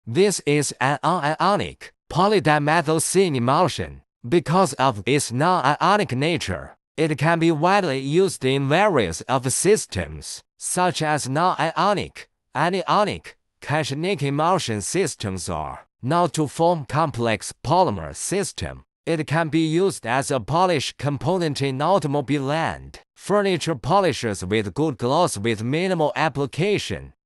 This is an on-ionic polydimethylsiloxane emulsion. Because of its non-ionic nature, it can be widely used in various of systems, such as non-ionic, anionic, cationic emulsion systems or, not to form complex polymer system. It can be used as a polish component in automobile and furniture polishers with good gloss with minimal application.